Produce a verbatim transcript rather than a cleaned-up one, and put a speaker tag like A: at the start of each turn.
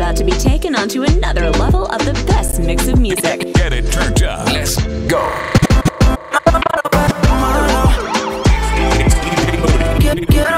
A: about to be taken onto another level of the best mix of music.
B: Get it turned up. Let's go.
C: Get, get